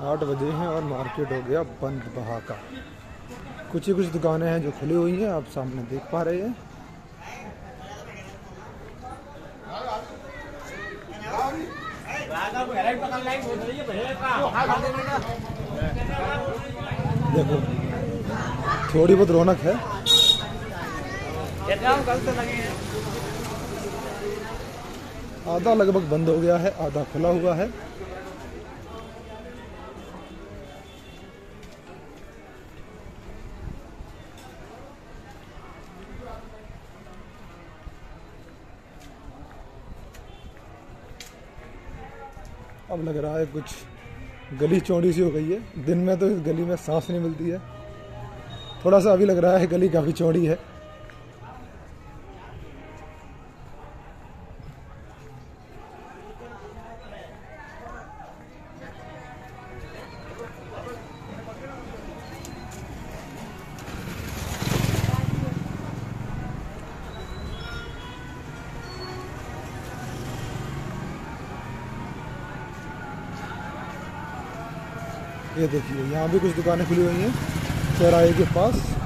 8 बजे हैं और मार्केट हो गया बंद बहा का। कुछ ही कुछ दुकानें हैं जो खुली हुई हैं, आप सामने देख पा रहे हैं। देखो थोड़ी बहुत रौनक है। आधा लगभग बंद हो गया है, आधा खुला हुआ है। अब लग रहा है कुछ गली चौड़ी सी हो गई है। दिन में तो इस गली में सांस नहीं मिलती है, थोड़ा सा अभी लग रहा है गली काफी चौड़ी है। ये देखिए यहाँ भी कुछ दुकानें खुली हुई हैं चौराहे के पास।